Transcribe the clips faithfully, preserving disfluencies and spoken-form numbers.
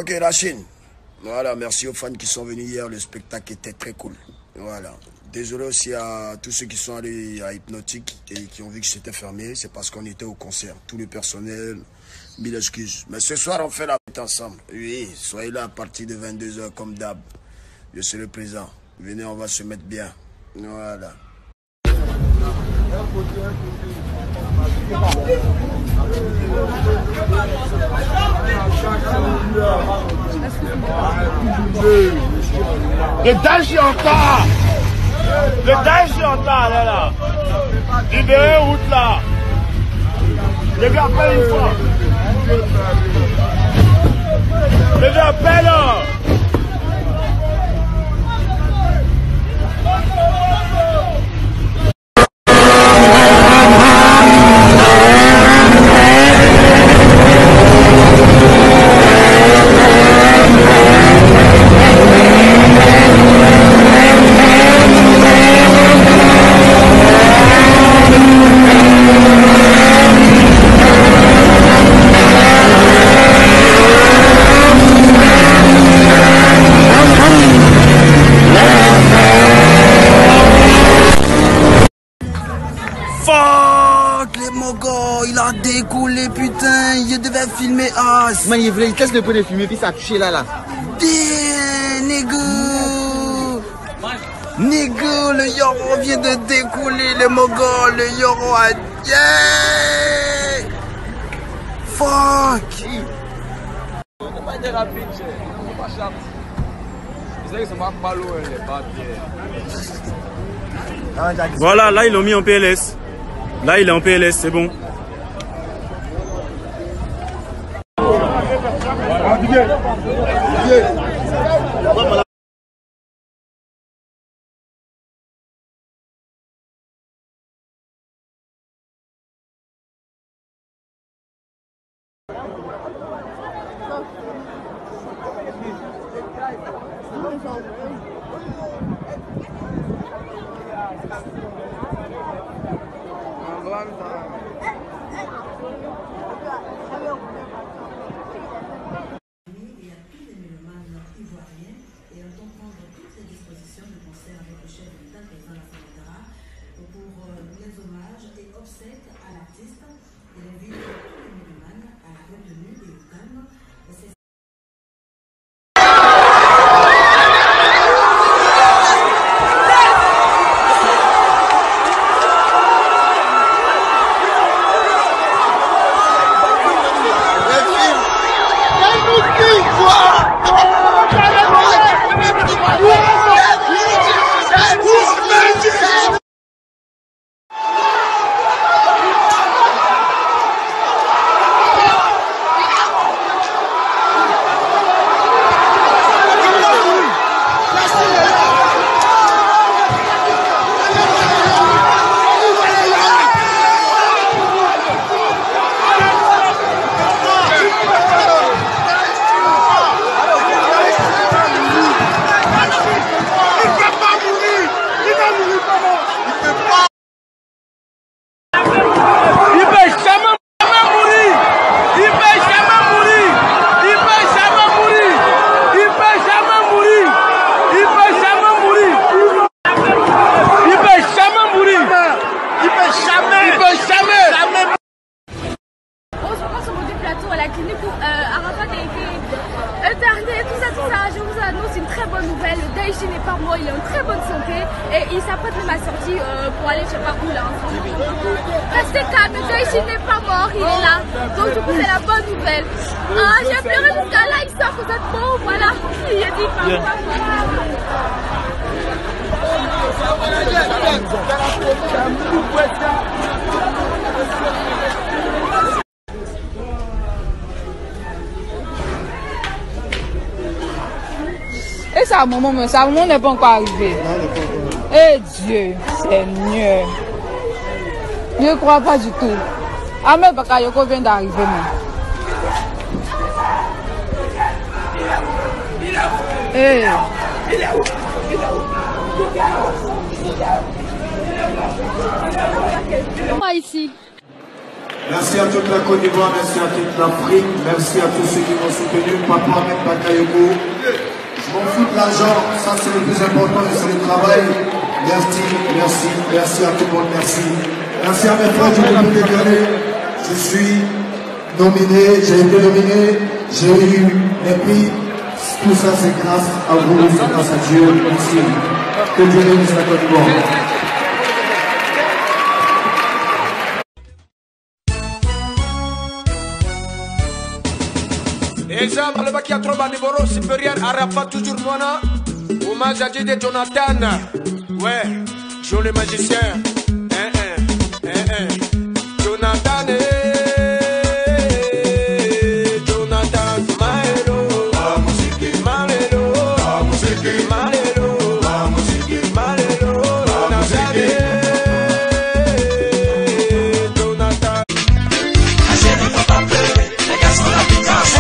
Ok, la Chine. Voilà, merci aux fans qui sont venus hier. Le spectacle était très cool. Voilà. Désolé aussi à tous ceux qui sont allés à Hypnotique et qui ont vu que c'était fermé. C'est parce qu'on était au concert. Tout le personnel, mille excuses. Mais ce soir, on fait la fête ensemble. Oui, soyez là à partir de vingt-deux heures comme d'hab. Je serai présent. Venez, on va se mettre bien. Voilà. Le danger encore. Le danger encore là là. Libérez route là. Les gars appellent une fois. Les gars appellent là. Il a décollé, putain, il devait filmer As. Man, il voulait qu'est-ce que de filmer, puis ça a touché là, là. Damn, nigga. Nigga, le Yoro vient de décoller, le Mogol, le Yoro a... Yeah. Fuck. Voilà, là ils l'ont mis en P L S. Là il est en P L S, c'est bon. Il est en très bonne santé et il s'apprête même à sortir euh, pour aller je sais pas où là. Restez calme, Daisy n'est pas mort, il est là. Donc du coup c'est la bonne nouvelle. Ah, j'ai pleuré jusqu'à là, il sort, vous êtes bon, voilà. Il est dit pas yeah. Et ça, maman, ça, maman n'est pas encore arrivé. Eh Dieu, Seigneur. Je ne crois pas du tout. Ahmed Bakayoko vient d'arriver. Eh. Moi ici. Merci à toute la Côte d'Ivoire, merci à toute l'Afrique, merci à tous ceux qui m'ont soutenu. Papa Ahmed Bakayoko. Je m'en fous de l'argent, ça c'est le plus important et c'est le travail. Merci, merci, merci à tout le monde, merci. Merci à mes frères du groupe des Grenets. Je suis nominé, j'ai été nominé, j'ai eu les prix. Tout ça c'est grâce à vous, c'est grâce à Dieu. Merci. Que Dieu bénisse la Côte d'Ivoire. Exemple, le bac qui a trop de niveau supérieur à Rafa, toujours Moana. Hommage à Dieu de Jonathan. Ouais, Jean le magicien. Hein, hein, hein, hein. Jonathan, eh, Jonathan, Maelo. La musique, Maelo. La musique, Maelo. La musique, Maelo. Jonathan, eh, Jonathan. Achète ton papier, les gars sont la puissance.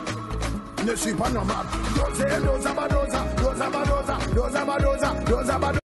Ne suis pas normal. Dosa, dosa, dosa, dosa, dosa, dosa, dosa, dosa,